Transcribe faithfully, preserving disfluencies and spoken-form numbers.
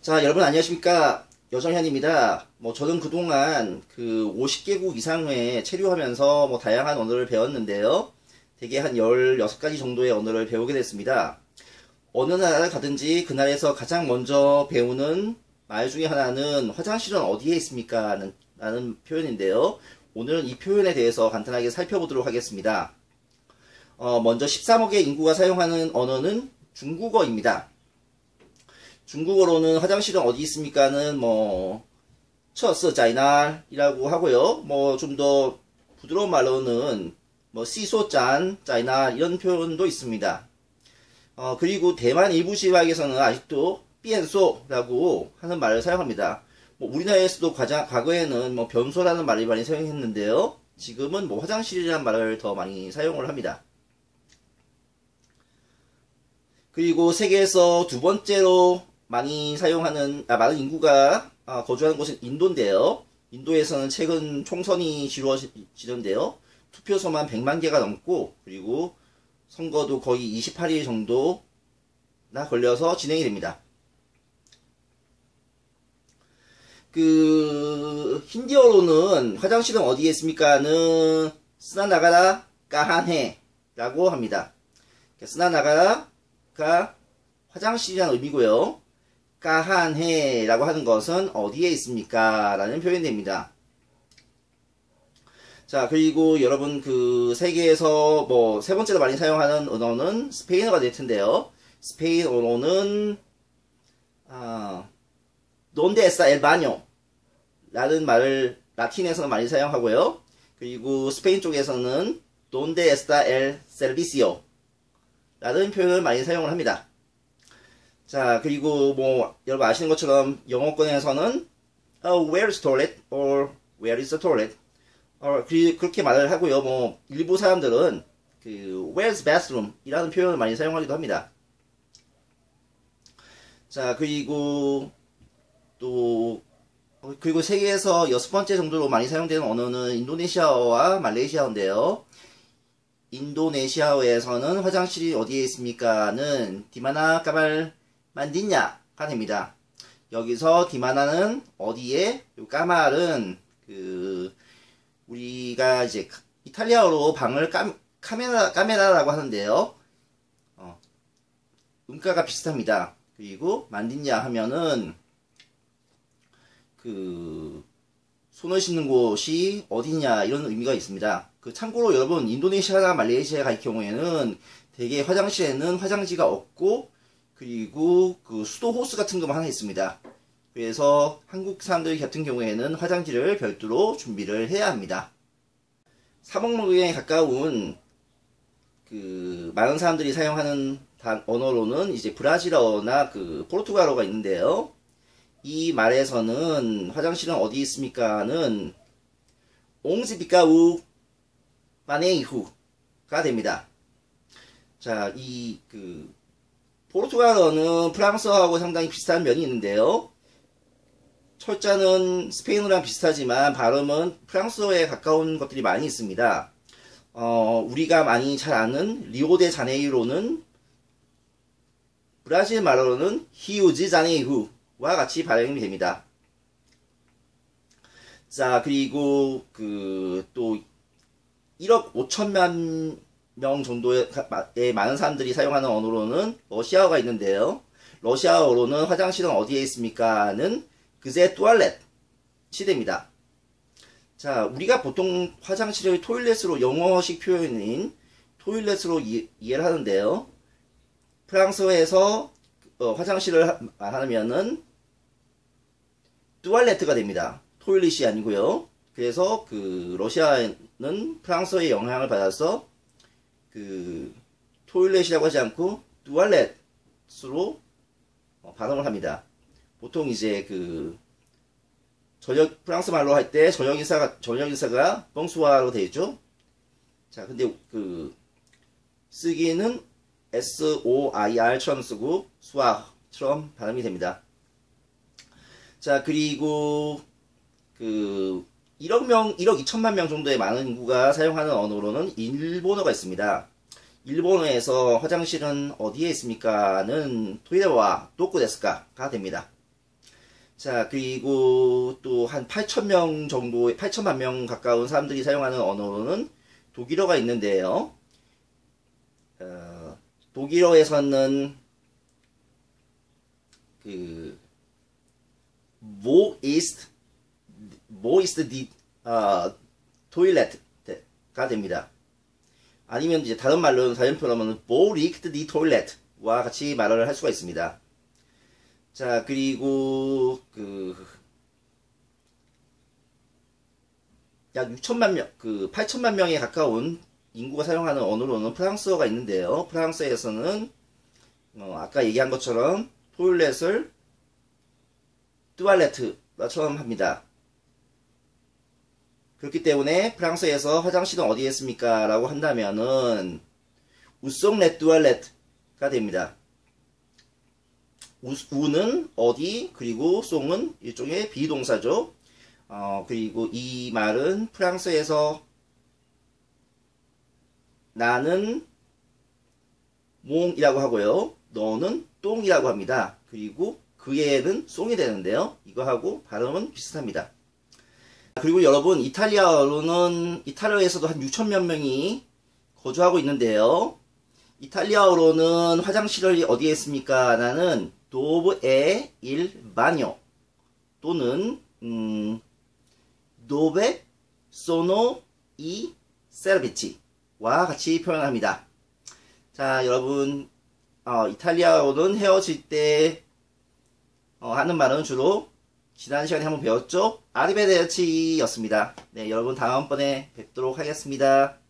자, 여러분 안녕하십니까? 여정현입니다. 뭐 저는 그동안 그 오십 개국 이상에 체류하면서 뭐 다양한 언어를 배웠는데요. 대개 한 열여섯 가지 정도의 언어를 배우게 됐습니다. 어느 나라를 가든지 그 나라에서 가장 먼저 배우는 말 중에 하나는 화장실은 어디에 있습니까? 라는, 라는 표현인데요. 오늘은 이 표현에 대해서 간단하게 살펴보도록 하겠습니다. 어, 먼저 십삼억의 인구가 사용하는 언어는 중국어입니다. 중국어로는 화장실은 어디 있습니까는 뭐 처스 짜이날이라고 하고요. 뭐 좀 더 부드러운 말로는 뭐 시소짠 짜이날 이런 표현도 있습니다. 어, 그리고 대만 일부 지역에서는 아직도 삐엔소라고 하는 말을 사용합니다. 뭐 우리나라에서도 과자, 과거에는 뭐 변소라는 말을 많이 사용했는데요. 지금은 뭐 화장실이라는 말을 더 많이 사용을 합니다. 그리고 세계에서 두 번째로 많이 사용하는, 아, 많은 인구가 아, 거주하는 곳은 인도인데요. 인도에서는 최근 총선이 치러지는데요. 투표소만 백만 개가 넘고, 그리고 선거도 거의 이십팔 일 정도나 걸려서 진행이 됩니다. 그, 힌디어로는 화장실은 어디에 있습니까는 스나나가라 까한해 라고 합니다. 스나나가라가 화장실이라는 의미고요. 까한해 라고 하는 것은 어디에 있습니까? 라는 표현이 됩니다. 자, 그리고 여러분 그 세계에서 뭐 세 번째로 많이 사용하는 언어는 스페인어가 될 텐데요. 스페인어로는 아, donde está el baño? 라는 말을 라틴에서는 많이 사용하고요. 그리고 스페인 쪽에서는 donde está el servicio? 라는 표현을 많이 사용을 합니다. 자, 그리고 뭐 여러분 아시는 것처럼 영어권에서는 oh, where is toilet? or where is the toilet? 어, 그, 그렇게 말을 하고요. 뭐 일부 사람들은 그 where's bathroom? 이라는 표현을 많이 사용하기도 합니다. 자, 그리고 또 그리고 세계에서 여섯 번째 정도로 많이 사용되는 언어는 인도네시아어와 말레이시아어인데요. 인도네시아어에서는 화장실이 어디에 있습니까는 디마나 까말 만디냐가 됩니다. 여기서 디마나는 어디에, 까말은 그 우리가 이제 이탈리아어로 방을 까, 카메라 카메라라고 하는데요. 어, 음가가 비슷합니다. 그리고 만디냐 하면은 그 손을 씻는 곳이 어디냐 이런 의미가 있습니다. 그 참고로 여러분 인도네시아나 말레이시아에 갈 경우에는 대개 화장실에는 화장지가 없고 그리고 그 수도 호스 같은 것만 하나 있습니다. 그래서 한국 사람들 같은 경우에는 화장지를 별도로 준비를 해야 합니다. 삼억 명에 가까운 그 많은 사람들이 사용하는 단, 언어로는 이제 브라질어나 그 포르투갈어가 있는데요. 이 말에서는 화장실은 어디 있습니까는 옹지비까우 마네이후가 됩니다. 자, 이 그 포르투갈어는 프랑스어하고 상당히 비슷한 면이 있는데요. 철자는 스페인어랑 비슷하지만 발음은 프랑스어에 가까운 것들이 많이 있습니다. 어, 우리가 많이 잘 아는 리오데자네이로는 브라질 말로는 히우지자네이후와 같이 발음이 됩니다. 자, 그리고 그 또 일억 오천만 명 정도의 많은 사람들이 사용하는 언어로는 러시아어가 있는데요. 러시아어로는 화장실은 어디에 있습니까는 그제 뚜알렛이 됩니다. 자, 우리가 보통 화장실을 토일렛으로 영어식 표현인 토일렛으로 이, 이해를 하는데요. 프랑스어에서 어, 화장실을 하, 하면은 뚜알레트가 됩니다. 토일렛이 아니고요. 그래서 그 러시아는 프랑스어의 영향을 받아서 그 토일렛이라고 하지 않고 뚜알렛으로 어, 발음을 합니다. 보통 이제 그 전역 프랑스 말로 할 때 전역인사가 전역인사가 뻥수아로 되어 있죠. 자, 근데 그 쓰기는 에스 오 아이 알처럼 쓰고 수아처럼 발음이 됩니다. 자, 그리고 그 일억 명, 일억 이천만 명 정도의 많은 인구가 사용하는 언어로는 일본어가 있습니다. 일본어에서 화장실은 어디에 있습니까는 토이레와 도쿠 데스까가 됩니다. 자, 그리고 또 한 팔천 명 정도, 팔천만 명 가까운 사람들이 사용하는 언어로는 독일어가 있는데요. 어, 독일어에서는 그 Wo ist, wo ist die 어, Toilet가 됩니다. 아니면 이제 다른 말로는 다른 표현으로는 Wo liegt die Toilet와 같이 말을 할 수가 있습니다. 자, 그리고 그 약 육천만 명, 그 팔천만 명에 가까운 인구가 사용하는 언어로는 프랑스어가 있는데요. 프랑스에서는 어, 아까 얘기한 것처럼 토일렛을 뚜알레트처럼 합니다. 그렇기 때문에 프랑스에서 화장실은 어디에 있습니까? 라고 한다면은 우송레 뚜알레트가 됩니다. 우, 우는 어디, 그리고 송은 일종의 비동사죠. 어, 그리고 이 말은 프랑스에서 나는 몽이라고 하고요. 너는 똥이라고 합니다. 그리고 그애는 송이 되는데요. 이거하고 발음은 비슷합니다. 그리고 여러분, 이탈리아어로는 이탈리아에서도 한 육천만 명이 거주하고 있는데요. 이탈리아어로는 화장실이 어디에 있습니까? 나는 도브에 일 바뇨 또는 음, 도베 소노 이 세르비치와 같이 표현합니다. 자, 여러분, 어, 이탈리아어는 헤어질 때 어, 하는 말은 주로 지난 시간에 한번 배웠죠? 아리베데르치였습니다. 네, 여러분 다음번에 뵙도록 하겠습니다.